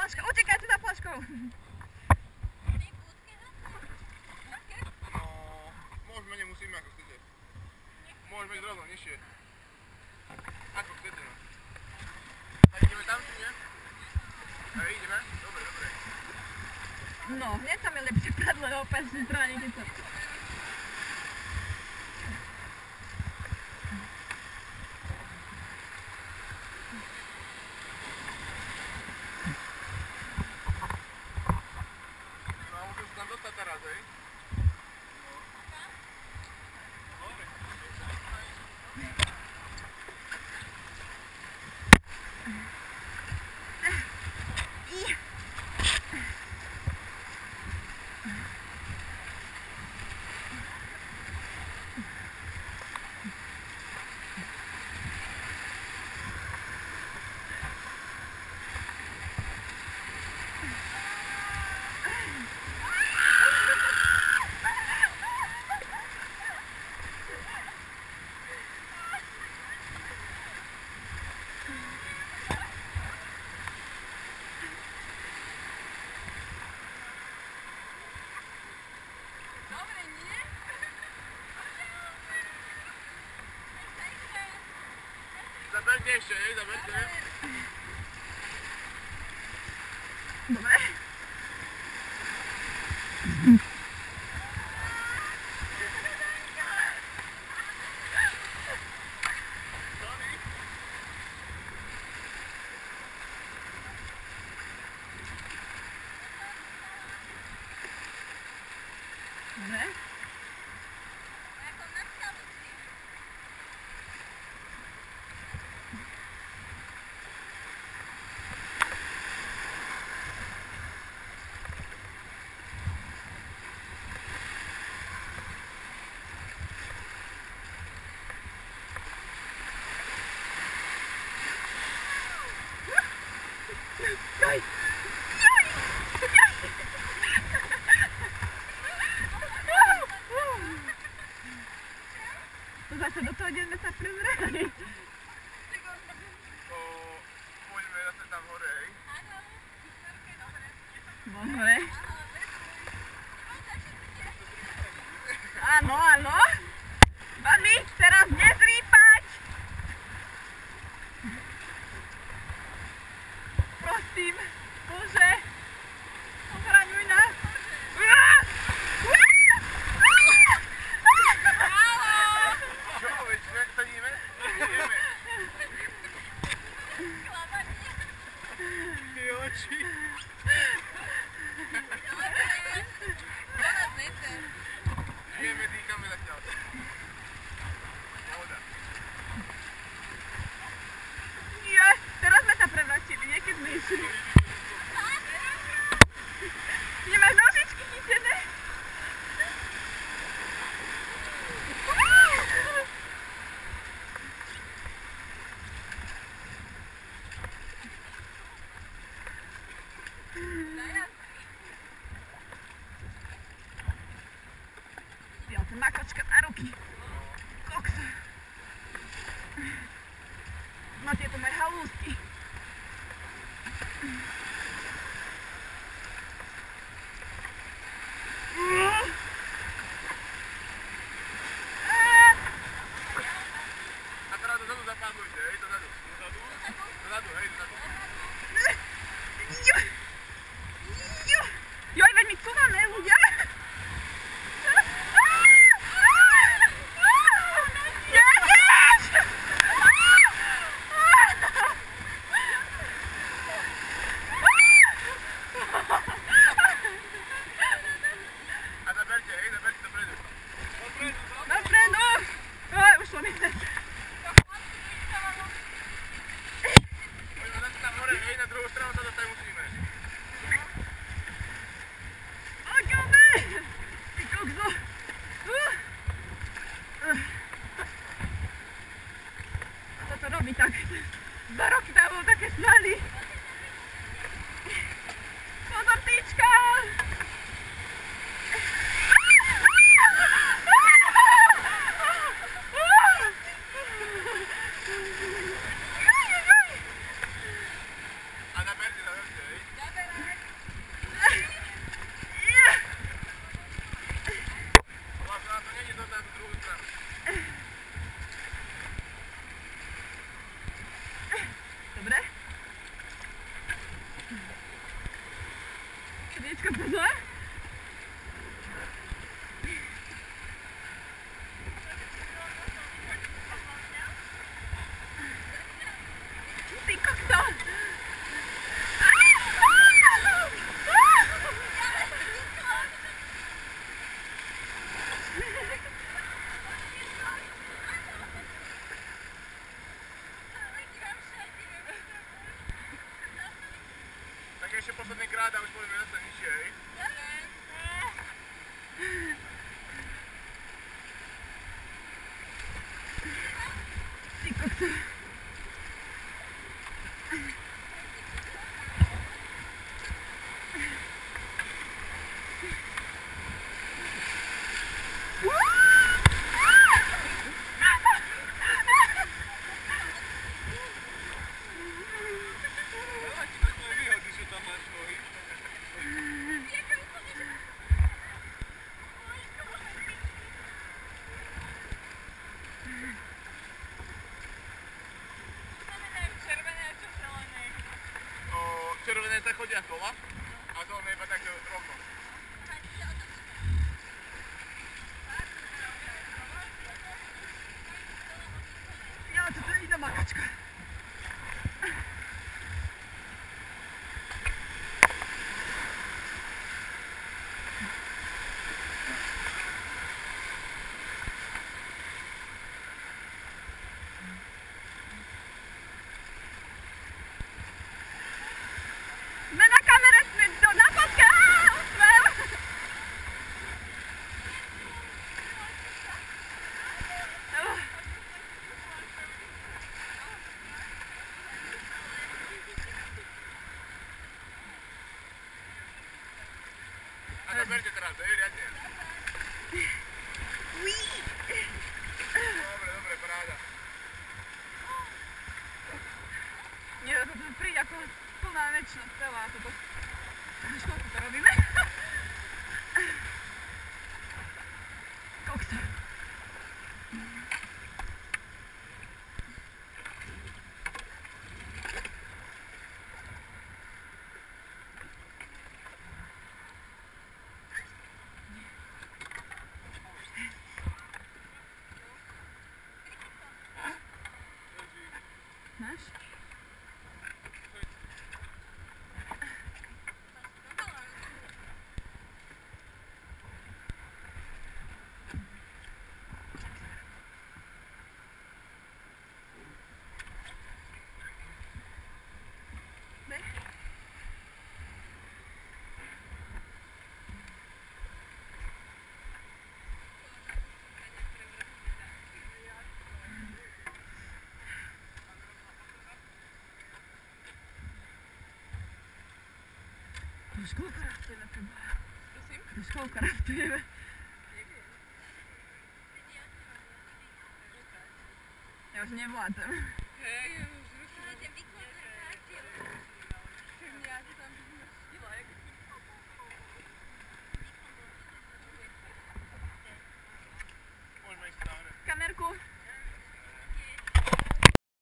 flaška, utekajte za flaškou. No, môžeme, nemusíme, ako chcete. Môžeme ísť rovno, nižšie. Ako chcete, no. Tak ideme tam, či nie? Hej, ideme? Dobre, dobre. No, hneď sa mi lepšie padlo na opačnej strane, keď to... No, musím sa tam dostať teraz, hej? Zaberte ešte, hej, zaberte. Dobre. Dobre. Jaj! Zase do toho, kde sme sa prezreli. Poďme zase tam hore, hej. Dobre. Áno, áno. Babi, teraz nezrýpať. Prosím, Bože. Ochraňuj nás. Čo, veď, jak sedíme? Ideme. Ty oči. Ideme, dýchame zatiaľ. Voda. Yes, teraz sme sa prevrátili, nie keď sme išli. Nemáš nožičky chytené? Ja to makočka na ruky. Koksa. No tieto moje halúsky. A teraz dozadu zapadujte, hej, dozadu. Dozadu, hej, dozadu. Joj, veď mi cudané ľudia. Ježiš! paráda, už pôjdeme zase nižšej. Ty kokso. Červené tak chodia kola, a to iba tak rovno. Ja, toto je iná makačka. Sme na kamere, sme na podke, úsmev! A to berte teraz, riadne. Dobre, paráda. Nie, toto príde ako plná večnosť celá toto. Víš, koľko to robíme? Kokso. Máš? Už koľko raftujeme preboha? Prosím? Už koľko raftujeme? Ja už nevládzem. Hej,